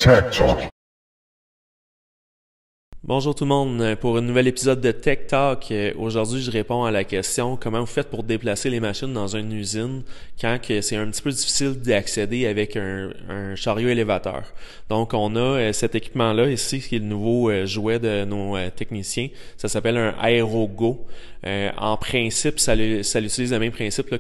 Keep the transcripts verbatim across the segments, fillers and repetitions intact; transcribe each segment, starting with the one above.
Tech Talk. Bonjour tout le monde, pour un nouvel épisode de Tech Talk. Aujourd'hui, je réponds à la question comment vous faites pour déplacer les machines dans une usine quand que c'est un petit peu difficile d'y accéder avec un, un chariot élévateur. Donc, on a euh, cet équipement-là ici, qui est le nouveau euh, jouet de nos euh, techniciens. Ça s'appelle un AeroGo. Euh, en principe, ça, ça utilise le même principe là,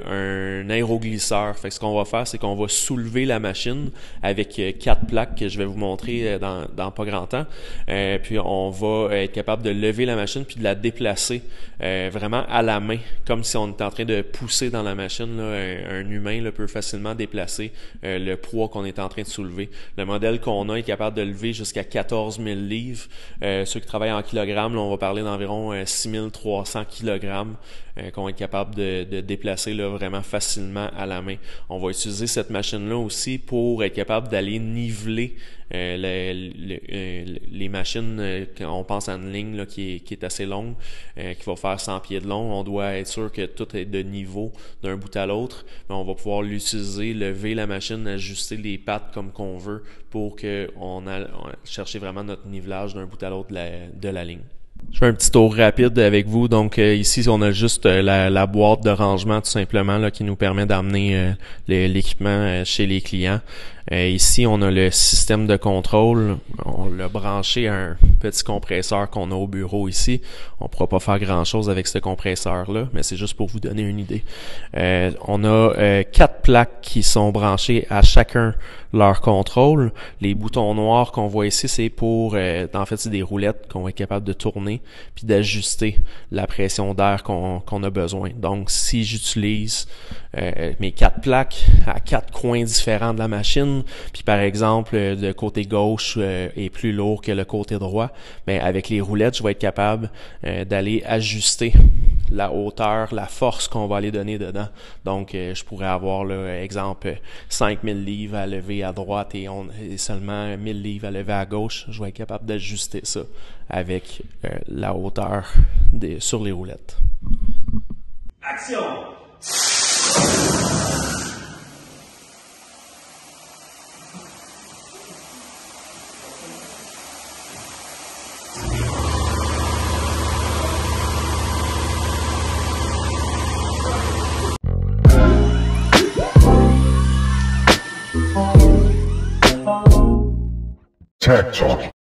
qu'un aéroglisseur. Fait que ce qu'on va faire, c'est qu'on va soulever la machine avec euh, quatre plaques que je vais vous montrer euh, dans, dans pas grand temps. Euh, puis on va être capable de lever la machine puis de la déplacer euh, vraiment à la main, comme si on était en train de pousser dans la machine. Là, un, un humain là, peut facilement déplacer euh, le poids qu'on est en train de soulever. Le modèle qu'on a est capable de lever jusqu'à quatorze mille livres. Euh, ceux qui travaillent en kilogrammes, là, on va parler d'environ euh, six mille trois cents kilogrammes euh, qu'on va être capable de, de déplacer là, vraiment facilement à la main. On va utiliser cette machine-là aussi pour être capable d'aller niveler euh, le, le, euh, les machines. Euh, quand on pense à une ligne là, qui, est, qui est assez longue, euh, qui va faire cent pieds de long, on doit être sûr que tout est de niveau d'un bout à l'autre. Mais on va pouvoir l'utiliser, lever la machine, ajuster les pattes comme qu'on veut pour qu'on aille chercher vraiment notre nivelage d'un bout à l'autre de la, de la ligne. Je fais un petit tour rapide avec vous. Donc euh, ici, on a juste euh, la, la boîte de rangement tout simplement là, qui nous permet d'amener euh, l'équipement euh, chez les clients. Euh, ici, on a le système de contrôle. On l'a branché à un petit compresseur qu'on a au bureau ici. On ne pourra pas faire grand-chose avec ce compresseur-là, mais c'est juste pour vous donner une idée. Euh, on a euh, quatre plaques qui sont branchées à chacun leur contrôle. Les boutons noirs qu'on voit ici, c'est pour... Euh, en fait, c'est des roulettes qu'on va être capable de tourner puis d'ajuster la pression d'air qu'on qu'on a besoin. Donc, si j'utilise euh, mes quatre plaques à quatre coins différents de la machine, puis par exemple, le côté gauche euh, est plus lourd que le côté droit, mais avec les roulettes, je vais être capable euh, d'aller ajuster la hauteur, la force qu'on va aller donner dedans. Donc, euh, je pourrais avoir, là, exemple, cinq mille livres à lever à droite et, on, et seulement mille livres à lever à gauche. Je vais être capable d'ajuster ça avec euh, la hauteur des, sur les roulettes. Action! Tech Talk.